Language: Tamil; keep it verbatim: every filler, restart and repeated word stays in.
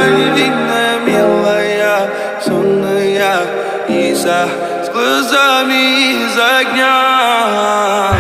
невинная, милая, сонная, и за с глазами из огня.